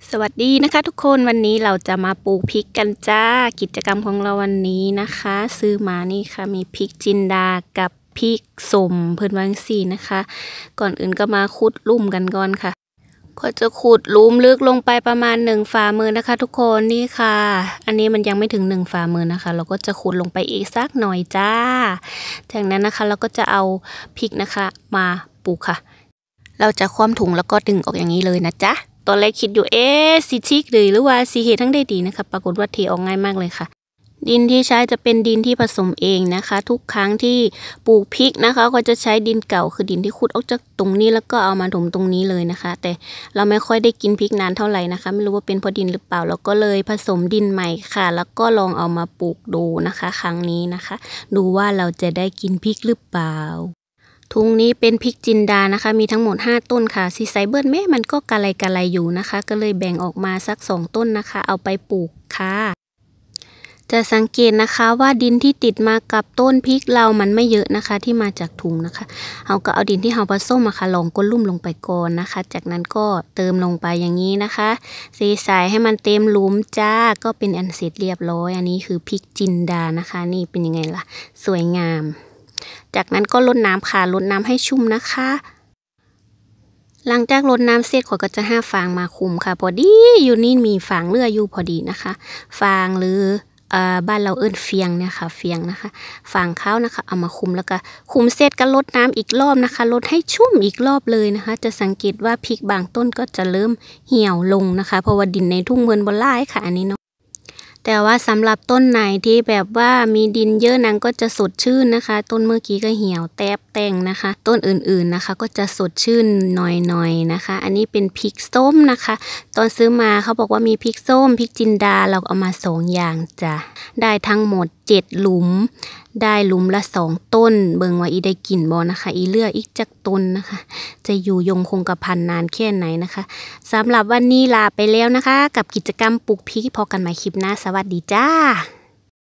สวัสดีนะคะทุกคนวันนี้เราจะมาปลูกพริกกันจ้ากิจกรรมของเราวันนี้นะคะ ซื้อมานี่ค่ะมีพริกจินดากับพริกสมเพิ่นวาจั่งซี้นะคะ ก่อนอื่นก็มาขุดลุ่มกันก่อนค่ะก็จะขุดลุ่มลึกลงไปประมาณ1 ฝ่ามือนะคะ ทุกคนนี่ค่ะ อันนี้มันยังไม่ถึง1 ฝ่ามือนะคะ เราก็จะขุดลงไปอีกสักหน่อยจ้าจากนั้นนะคะเราก็จะเอาพริกนะคะมาปลูกค่ะ เราจะคว่ำถุงแล้วก็ดึงออกอย่างนี้เลยนะจ๊ะตอนแรกคิดอยู่สิชิกหรือว่าสีเหตุทั้งได้ดีนะคะปรากฏว่าเทออกง่ายมากเลยค่ะดินที่ใช้จะเป็นดินที่ผสมเองนะคะ ทุกครั้งที่ปลูกพริกนะคะก็จะใช้ดินเก่าคือดินที่ขุดออกจากตรงนี้แล้วก็เอามาถมตรงนี้เลยนะคะ แต่เราไม่ค่อยได้กินพริกนานเท่าไหร่นะคะไม่รู้ว่าเป็นเพราะดินหรือเปล่าเราก็เลยผสมดินใหม่ค่ะ แล้วก็ลองเอามาปลูกดูนะคะ ครั้งนี้นะคะ ดูว่าเราจะได้กินพริกหรือเปล่าทุงนี้เป็นพริกจินดานะคะมีทั้งหมด5 ต้นค่ะสีไซเบิร์ดแม่มันก็กะไรอยู่นะคะก็เลยแบ่งออกมาสัก2 ต้นนะคะเอาไปปลูกค่ะจะสังเกตนะคะว่าดินที่ติดมากับต้นพริกเรามันไม่เยอะนะคะที่มาจากถุงนะคะเราก็เอาดินที่เราผสมลองก้นลุ่มลงไปก่อนนะคะจากนั้นก็เติมลงไปอย่างนี้นะคะเทใส่ให้มันเต็มหลุมจ้าก็เป็นอันเสร็จเรียบร้อยอันนี้คือพริกจินดานะคะนี่เป็นยังไงล่ะสวยงามจากนั้นก็รดน้ำค่ะรดน้ำให้ชุ่มนะคะหลังจากรดน้ำเสร็จขอยก็จะ5 ฟางมาคุมค่ะพอดีอยู่นี่มีฟางเลืออยู่พอดีนะคะฟางหรือบ้านเราเอิ้นเฟียงเนี่ยค่ะเฟียงนะคะฟางข้าวนะคะเอามาคุมแล้วก็คุมเสร็จก็รดน้ำอีกรอบนะคะรดให้ชุ่มอีกรอบเลยนะคะจะสังเกตว่าพริกบางต้นก็จะเริ่มเหี่ยวลงนะคะเพราะว่าดินในทุ่งเมืองบ่หลายค่ะอันนี้เนาะแต่ว่าสำหรับต้นไหนที่แบบว่ามีดินเยอะนั้นก็จะสดชื่นนะคะต้นเมื่อกี้ก็เหี่ยวแตบแต่งนะคะต้นอื่นๆนะคะก็จะสดชื่นหน่อยๆนะคะอันนี้เป็นพริกส้มนะคะตอนซื้อมาเขาบอกว่ามีพริกส้มพริกจินดาเราเอามา2 อย่างจ้ะได้ทั้งหมด7 หลุมได้หลุมละ2 ต้นเบิ่งว่าอีได้กินบ่นะคะอีเลืออีกจักต้นนะคะจะอยู่ยงคงกระพันนานแค่ไหนนะคะสำหรับวันนี้ลาไปแล้วนะคะกับกิจกรรมปลูกพริกพอกันใหม่คลิปหน้าสวัสดีจ้า